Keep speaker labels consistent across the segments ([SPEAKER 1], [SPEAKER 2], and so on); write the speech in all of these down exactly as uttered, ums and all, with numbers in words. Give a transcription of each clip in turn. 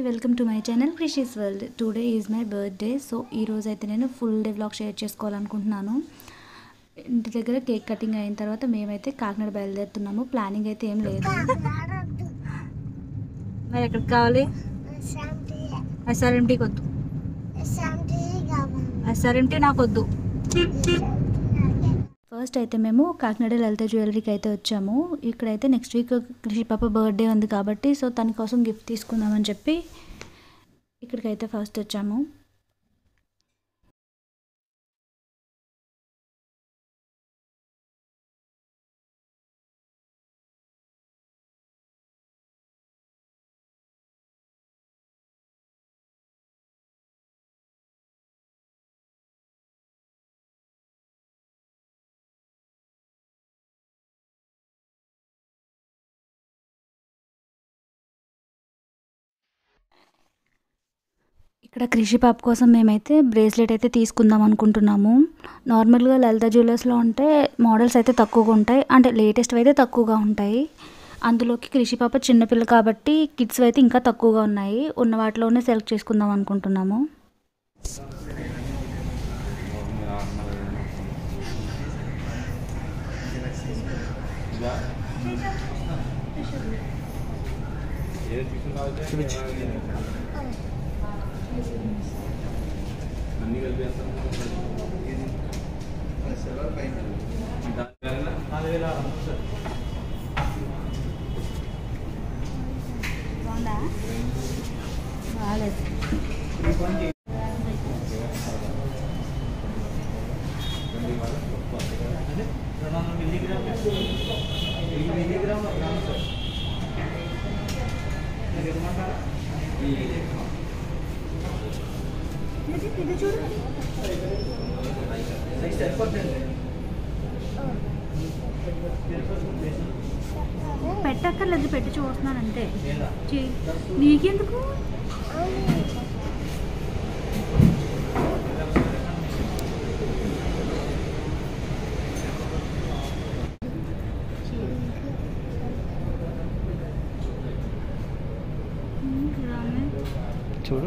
[SPEAKER 1] Welcome to my channel precious world. Today is my birthday. So ఈ రోజు అయితే నేను ఫుల్ డే వ్లాగ్ షేర్ చేసుకోవాలనుకుంటున్నాను. ఇంటి దగ్గర కేక్ కటింగ్ అయిన తర్వాత మేమైతే కాకినాడ బయలుదేరుతున్నాము. ప్లానింగ్ అయితే ఏం లేదు. మరి ఎక్కడికి కావాలి? ఎస్ఆర్ఎంటీకి వద్దు. ఎస్ఆర్ఎంటీ నాకు వద్దు. ఫస్ట్ అయితే మేము కాకినాడ లలిత జ్యువెలరీకి అయితే వచ్చాము. ఇక్కడైతే నెక్స్ట్ వీక్ కృషి పాప బర్త్డే ఉంది కాబట్టి సో తన కోసం గిఫ్ట్ తీసుకుందామని చెప్పి ఇక్కడికైతే ఫస్ట్ వచ్చాము. ఇక్కడ కృషి పాప కోసం మేమైతే బ్రేస్లెట్ అయితే తీసుకుందాం అనుకుంటున్నాము. నార్మల్గా లలిత జ్యువెలర్స్లో ఉంటే మోడల్స్ అయితే తక్కువగా ఉంటాయి, అంటే లేటెస్ట్ అయితే తక్కువగా ఉంటాయి. అందులోకి కృషి పాప చిన్నపిల్ల కాబట్టి కిడ్స్ అయితే ఇంకా తక్కువగా ఉన్నాయి. ఉన్న వాటిలోనే సెలెక్ట్ చేసుకుందాం అనుకుంటున్నాము.
[SPEAKER 2] అన్ని కలిపి
[SPEAKER 1] బాగుందా? బాగాలేదు. ఇది చూడు, పెట్టక్కర్లేదు, పెట్టి చూస్తున్నానంటే. నీకెందుకు?
[SPEAKER 2] చూడు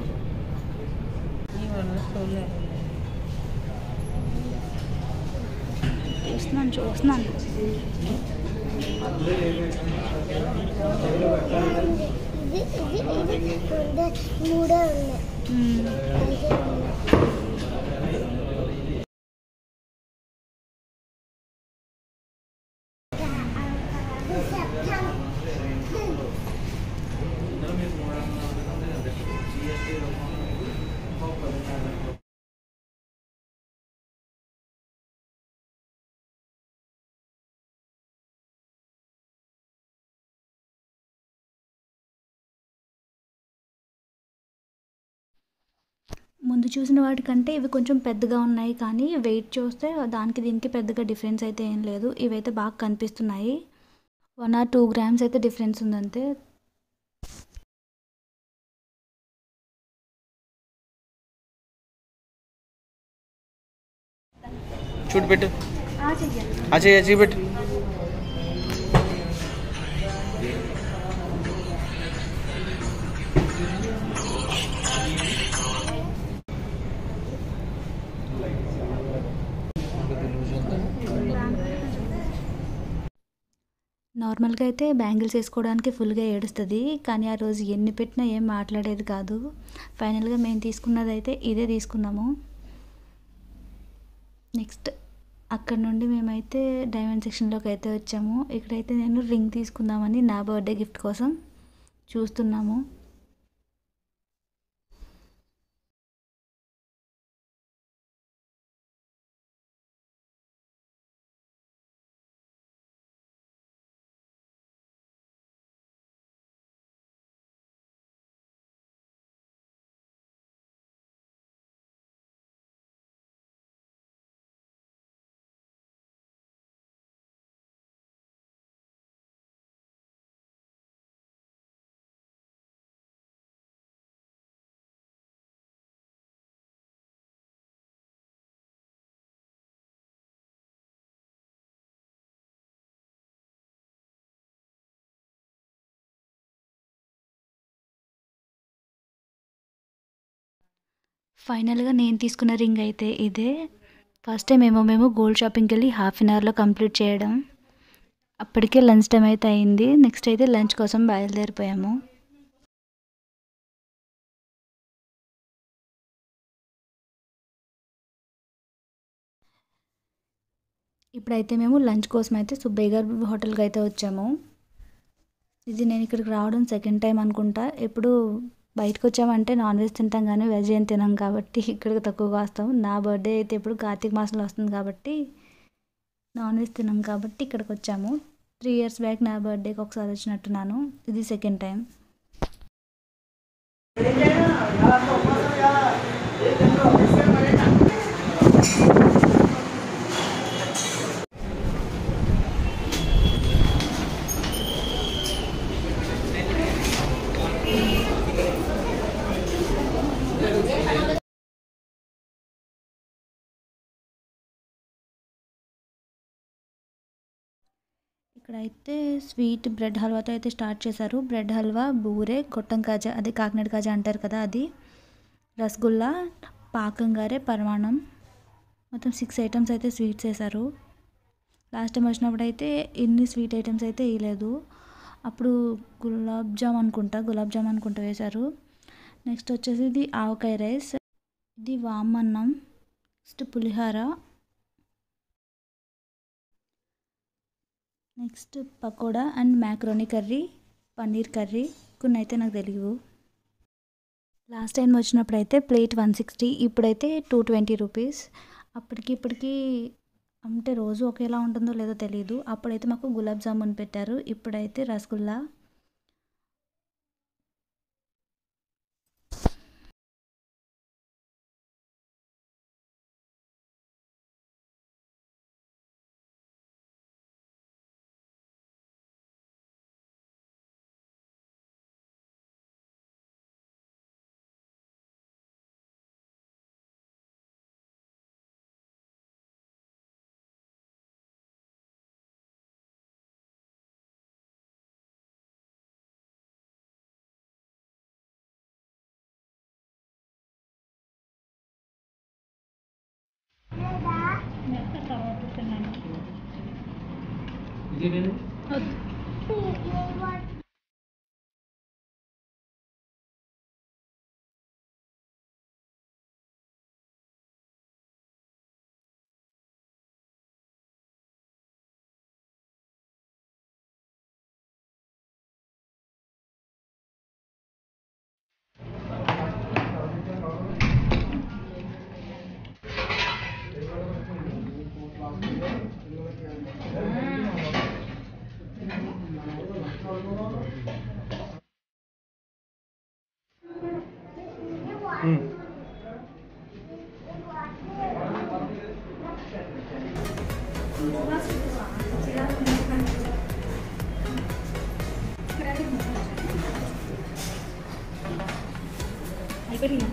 [SPEAKER 1] చూస్తున్నాను చూస్తున్నాను ముందు చూసిన వాటికంటే ఇవి కొంచెం పెద్దగా ఉన్నాయి, కానీ వెయిట్ చూస్తే దానికి దీనికి పెద్దగా డిఫరెన్స్ అయితే ఏం లేదు. ఇవైతే బాగా కనిపిస్తున్నాయి. వన్ ఆర్ టూ గ్రామ్స్ అయితే డిఫరెన్స్ ఉందంతే.
[SPEAKER 2] చూడు పెట్టు, అజయ్ అజయ్ పెట్టు.
[SPEAKER 1] నార్మల్గా అయితే బ్యాంగిల్స్ వేసుకోవడానికి ఫుల్గా ఏడుస్తుంది, కానీ ఆ రోజు ఎన్ని పెట్టినా ఏం మాట్లాడేది కాదు. ఫైనల్గా మేము తీసుకున్నది అయితే ఇదే తీసుకున్నాము. నెక్స్ట్ అక్కడ నుండి మేమైతే డైమండ్ సెక్షన్లోకి అయితే వచ్చాము. ఇక్కడైతే నేను రింగ్ తీసుకుందామని నా బర్త్డే గిఫ్ట్ కోసం చూస్తున్నాము. ఫైనల్‌గా నేను తీసుకున్న రింగ్ అయితే ఇదే. ఫస్ట్ టైమ్ ఏమో మేము గోల్డ్ షాపింగ్‌కెళ్ళి హాఫ్ అన్ అవర్‌లో కంప్లీట్ చేయడం. అప్పటికే లంచ్ టైమ్ అయితే అయింది. నెక్స్ట్ అయితే లంచ్ కోసం బయలుదేరిపోయాము. ఇప్పుడైతే మేము లంచ్ కోసం అయితే సుబ్బయ్య గారి హోటల్‌కి అయితే వచ్చాము. ఇది నేను ఇక్కడికి రావడం సెకండ్ టైం అనుకుంటా. ఎప్పుడు బయటకు వచ్చామంటే నాన్ వెజ్ తింటాం కానీ వెజ్ ఏం తినం కాబట్టి ఇక్కడికి తక్కువగా వస్తాం. నా బర్త్డే అయితే ఇప్పుడు కార్తీక మాసంలో వస్తుంది కాబట్టి నాన్ వెజ్ తినం కాబట్టి ఇక్కడికి వచ్చాము. త్రీ ఇయర్స్ బ్యాక్ నా బర్త్డేకి ఒకసారి వచ్చినట్టున్నాను. ఇది సెకండ్ టైం. ఇక్కడైతే స్వీట్ బ్రెడ్ హల్వాతో అయితే స్టార్ట్ చేశారు. బ్రెడ్ హల్వా, బూరె, గొట్టం కాజా, అదే కాకినాడ కాజా అంటారు కదా అది, రసగుల్లా, పాకం గారె, పరమాన్నం, మొత్తం సిక్స్ ఐటమ్స్ అయితే స్వీట్స్ వేశారు. లాస్ట్ టైం వచ్చినప్పుడు అయితే ఇన్ని స్వీట్ ఐటమ్స్ అయితే వేయలేదు. అప్పుడు గులాబ్ జామ్ అనుకుంటా గులాబ్ జామ్ అనుకుంటా వేశారు. నెక్స్ట్ వచ్చేసి ఇది ఆవకాయ రైస్, ఇది వామన్నం, నెక్స్ట్ పులిహార, next pakoda and macaroni curry, paneer curry, కొన్ని అయితే నాకు తెలియవు. లాస్ట్ టైం వచ్చినప్పుడు అయితే ప్లేట్ వన్ సిక్స్టీ, ఇప్పుడైతే టూ ట్వంటీ రూపీస్. అప్పటికి ఇప్పటికి అంటే రోజు ఒకేలా ఉంటుందో లేదో తెలియదు. అప్పుడైతే మాకు గులాబ్ జామున్ పెట్టారు, ఇప్పుడైతే రసగుల్లా. అయిపోయింది.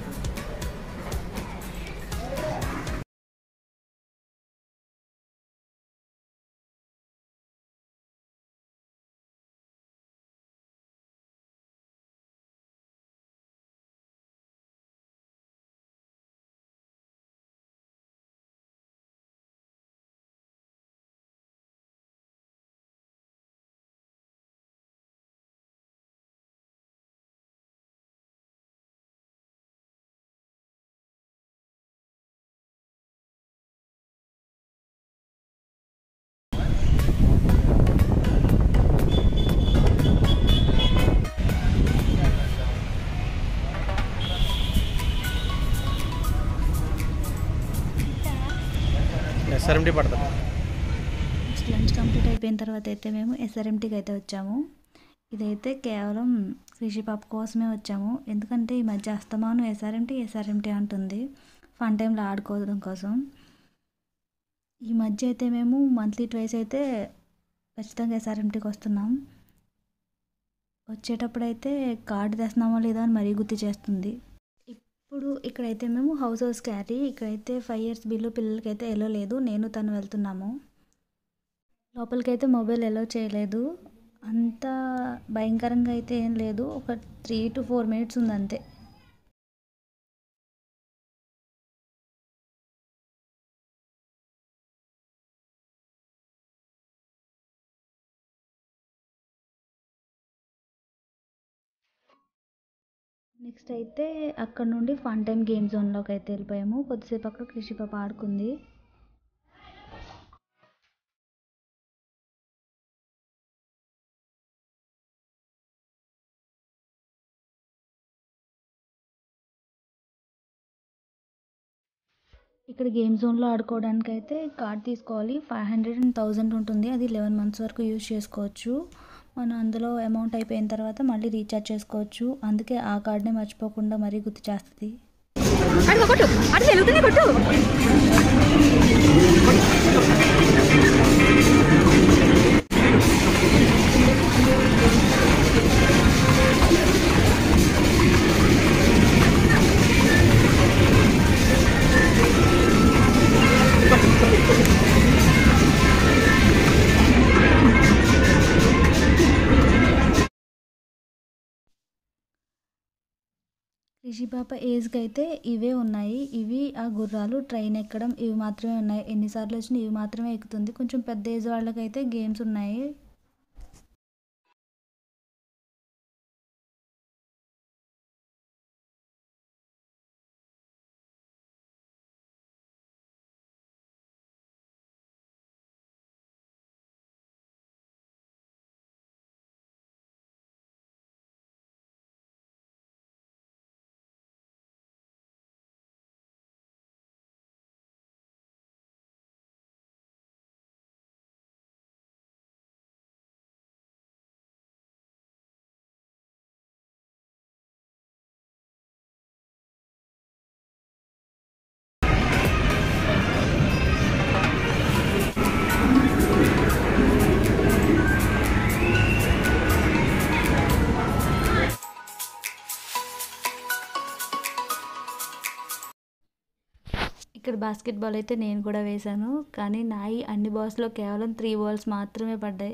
[SPEAKER 2] ఎస్ఆర్ఎంటీ పడతాం.
[SPEAKER 1] నెక్స్ట్ లంచ్ కంప్లీట్ అయిపోయిన తర్వాత అయితే మేము ఎస్ఆర్ఎంటీకి అయితే వచ్చాము. ఇదైతే కేవలం కృషి పాప కోసమే వచ్చాము. ఎందుకంటే ఈ మధ్య అస్తమానం ఎస్ఆర్ఎంటీ ఎస్ఆర్ఎంటీ అంటుంది ఫన్ టైంలో ఆడుకోవడం కోసం. ఈ మధ్య అయితే మేము మంత్లీ ట్వైస్ అయితే ఖచ్చితంగా ఎస్ఆర్ఎంటీకి వస్తున్నాం. వచ్చేటప్పుడు అయితే కార్డు తెస్తున్నామో లేదో అని మరీ గుర్తు చేస్తుంది. ఇప్పుడు ఇక్కడైతే మేము హౌస్ హౌస్ క్యారీ, ఇక్కడైతే ఫైవ్ ఇయర్స్ బిలో పిల్లలకైతే ఎలో లేదు. నేను తను వెళ్తున్నాము. లోపలికైతే మొబైల్ ఎలో చేయలేదు. అంత భయంకరంగా అయితే ఏం లేదు. ఒక త్రీ టు ఫోర్ మినిట్స్ ఉంది అంతే. నెక్స్ట్ అయితే అక్కడ నుండి ఫన్ టైమ్ గేమ్ జోన్లోకి అయితే వెళ్ళిపోయాము. కొద్దిసేపు అక్కడ కృషి పాప ఆడుకుంది. ఇక్కడ గేమ్ జోన్లో ఆడుకోవడానికి అయితే కార్డ్ తీసుకోవాలి. ఫైవ్ హండ్రెడ్ అండ్ థౌజండ్ ఉంటుంది. అది లెవెన్ మంత్స్ వరకు యూజ్ చేసుకోవచ్చు. మనం అందులో అమౌంట్ అయిపోయిన తర్వాత మళ్ళీ రీఛార్జ్ చేసుకోవచ్చు. అందుకే ఆ కార్డ్ని మర్చిపోకుండా మరీ గుర్తు చేస్తుంది. రిషి పాప ఏజ్కి అయితే ఇవే ఉన్నాయి. ఇవి ఆ గుర్రాలు, ట్రైన్ ఎక్కడం ఇవి మాత్రమే ఉన్నాయి. ఎన్నిసార్లు వచ్చినా ఇవి మాత్రమే ఎక్కుతుంది. కొంచెం పెద్ద ఏజ్ వాళ్ళకైతే గేమ్స్ ఉన్నాయి. ఇక్కడ బాస్కెట్బాల్ అయితే నేను కూడా వేశాను. కానీ నాయి అన్ని బాల్స్లో కేవలం త్రీ బాల్స్ మాత్రమే పడ్డాయి.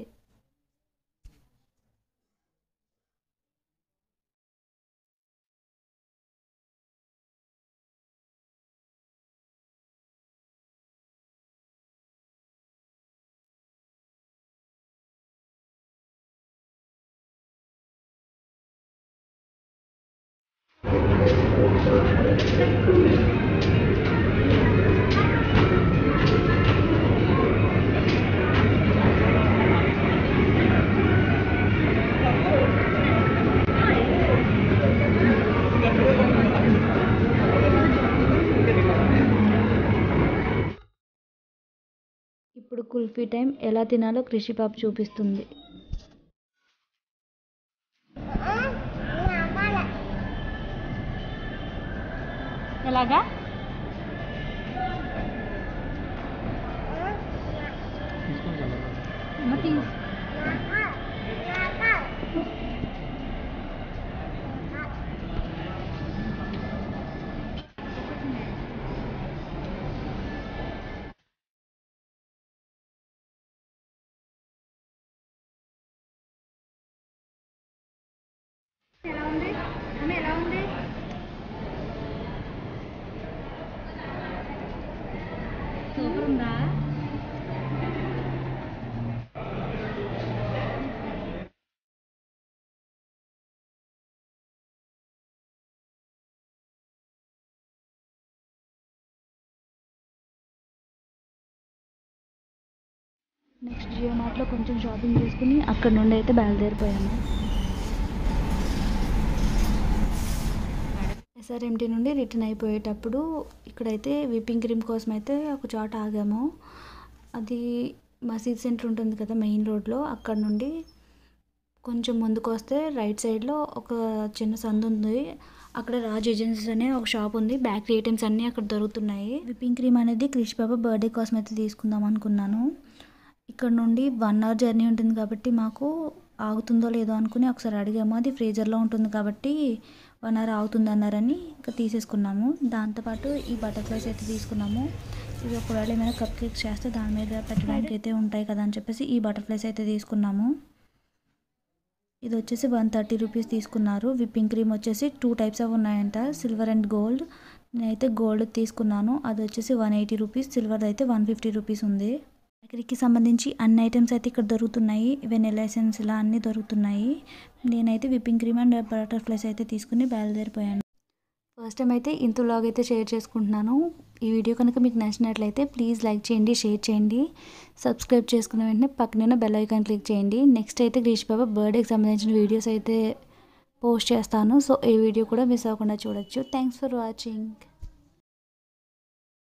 [SPEAKER 1] ఇప్పుడు కుల్ఫీ టైం. ఎలా తినాలో కృషి పాప చూపిస్తుంది. ఎలాగా ఎలా ఉంది అమ్మ, ఎలా ఉంది? సూపర్ ఉందా? నెక్స్ట్ జియో మార్ట్లో కొంచెం షాపింగ్ చేసుకుని అక్కడ నుండి అయితే బయలుదేరిపోయాము. ఎస్ఆర్ఎంటీ నుండి రిటర్న్ అయిపోయేటప్పుడు ఇక్కడైతే విప్పింగ్ క్రీమ్ కోసం అయితే ఒక చోట ఆగాము. అది మసీద్ సెంటర్ ఉంటుంది కదా మెయిన్ రోడ్లో, అక్కడ నుండి కొంచెం ముందుకు వస్తే రైట్ సైడ్లో ఒక చిన్న సందు ఉంది. అక్కడ రాజ్ ఏజెన్సీస్ అనే ఒక షాప్ ఉంది. బేకరీ ఐటమ్స్ అన్నీ అక్కడ దొరుకుతున్నాయి. విప్పింగ్ క్రీమ్ అనేది కృషి పాప బర్త్డే కోసం అయితే తీసుకుందాం అనుకున్నాను. ఇక్కడ నుండి వన్ అవర్ జర్నీ ఉంటుంది కాబట్టి మాకు ఆగుతుందో లేదో అనుకుని ఒకసారి అడిగాము. అది ఫ్రీజర్లో ఉంటుంది కాబట్టి వన్ అవర్ ఆగుతుంది అన్నారని ఇంకా తీసేసుకున్నాము. దాంతోపాటు ఈ బటర్ఫ్లైస్ అయితే తీసుకున్నాము. ఇవి ఒకవేళ ఏమైనా కప్ కేక్స్ చేస్తే దాని మీద పెట్టడానికి అయితే ఉంటాయి కదా అని చెప్పేసి ఈ బటర్ఫ్లైస్ అయితే తీసుకున్నాము. ఇది వచ్చేసి వన్ థర్టీ రూపీస్ తీసుకున్నారు. విప్పింగ్ క్రీమ్ వచ్చేసి టూ టైప్స్ ఆఫ్ ఉన్నాయంట, సిల్వర్ అండ్ గోల్డ్. నేనైతే గోల్డ్ తీసుకున్నాను. అది వచ్చేసి వన్ ఎయిటీ రూపీస్, సిల్వర్ అయితే వన్ ఫిఫ్టీ రూపీస్ ఉంది. బేకరీకి సంబంధించి అన్ని ఐటమ్స్ అయితే ఇక్కడ దొరుకుతున్నాయి. వెనిలా ఎసెన్స్ ఇలా అన్నీ దొరుకుతున్నాయి. నేనైతే విప్పింగ్ క్రీమ్ అండ్ బటర్ఫ్లైస్ అయితే తీసుకుని బయలుదేరిపోయాను. ఫస్ట్ టైం అయితే ఇంత వ్లాగ్ అయితే షేర్ చేసుకుంటున్నాను. ఈ వీడియో కనుక మీకు నచ్చినట్లయితే ప్లీజ్ లైక్ చేయండి, షేర్ చేయండి, సబ్స్క్రైబ్ చేసుకున్న వెంటనే పక్కన బెల్ ఐకాన్ క్లిక్ చేయండి. నెక్స్ట్ అయితే క్రిష్ బాబా బర్త్డేకి సంబంధించిన వీడియోస్ అయితే పోస్ట్ చేస్తాను. సో ఈ వీడియో కూడా మిస్ అవ్వకుండా చూడొచ్చు. Thanks for watching.